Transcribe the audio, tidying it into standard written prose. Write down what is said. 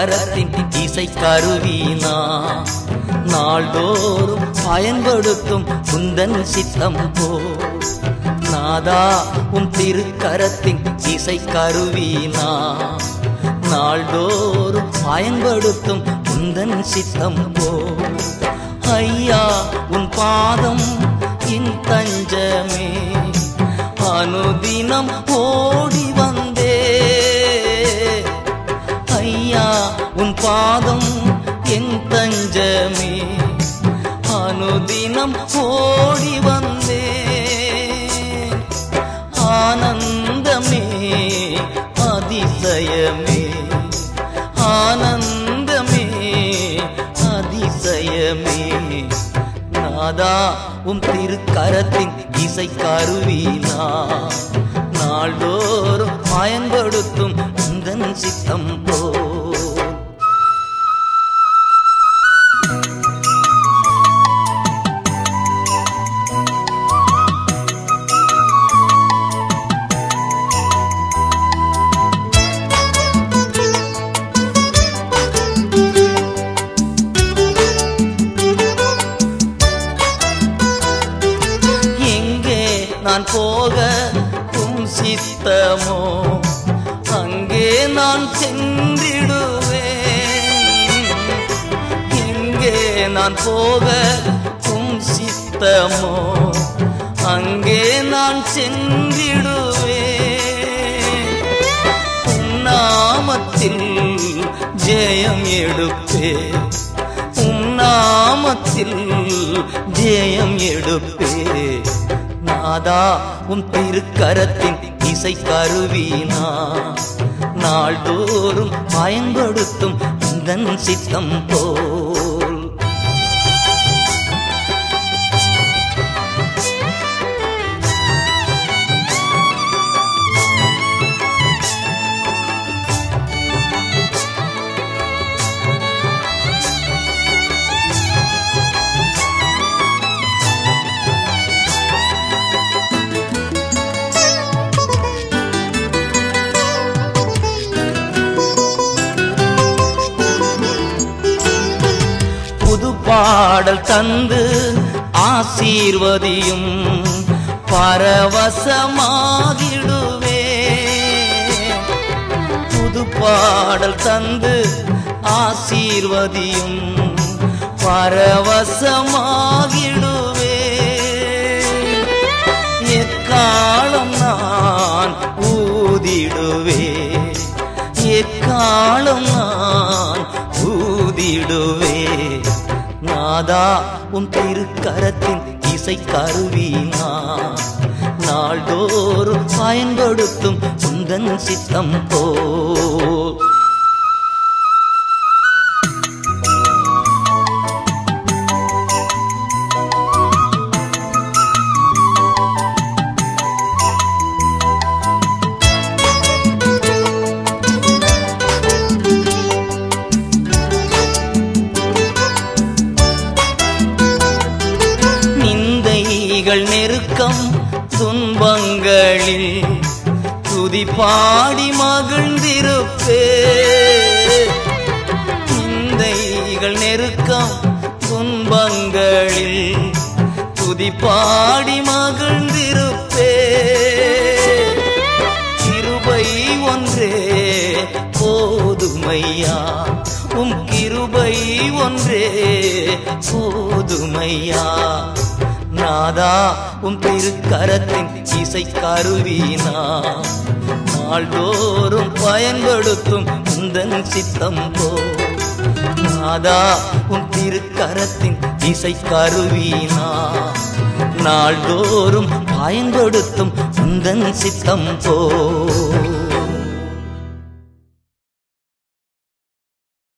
திருக்கரத்தின் இசை கருவினா நாள்தோறும் பயன்படுத்தும் உந்தன் சித்தம் போ நாதா உன் திருக்கரத்தின் இசை கருவினா நாள்தோறும் பயன்படுத்தும் உந்தன் சித்தம் போ ஐயா உன் பாதம் என் தஞ்சமே அனுதினம் ஓடி வந்தே ஐயா உன் பாதம் என் தஞ்சமே அனுதினம் ஓடி வந்தே ஆனந்தமே அதிசயமே ஆனந்தமே அதிசயமே நாதா உம் திருக்கரத்தின் இசை கருவினா நாள்தோறும் பயன்படுத்தும் உந்தன் சித்தம் போ நான் போக உம் சித்தமோ அங்கே நான் சென்றிடுவேன் எங்கே நான் போக உம் சித்தமோ அங்கே நான் சென்றிடுவேன் உம் நாமத்தில் ஜெயம் எடுப்பே உம் நாமத்தில் ஜெயம் எடுப்பே நாதா உம் திருக்கரத்தின் இசை கருவினா நாள்தோறும் பயன்படுத்தும் உந்தன் சித்தம் போல் பாடல் தந்து ஆசீர்வதியும் பரவசமாகிடுவே புது பாடல் தந்து ஆசீர்வதியும் பரவசமாகிடுவே எக்காலம் நான் ஊதிடுவே எக்காலம் நான் ஊதிடுவே நாதா உம் திருக்கரத்தின் இசை கருவினா நாள்தோறும் பயன்படுத்தும் உந்தன் சித்தம் போ நெருக்கம் துன்பங்களில் துதி பாடி மகிழ்ந்திருப்பே நிந்தைகள் நெருக்கம் துன்பங்களில் துதி பாடி மகிழ்ந்திருப்பே கிருபை ஒன்றே போதுமையா உம் கிருபை ஒன்றே போதுமையா நாதா உம் திருக்கரத்தின் இசை கருவினா நாள்தோறும் பயன்படுத்தும் உந்தன் சித்தம் போ நாதா உம் திருக்கரத்தின் இசை கருவினா நாள்தோறும் பயன்படுத்தும் உந்தன் சித்தம் போ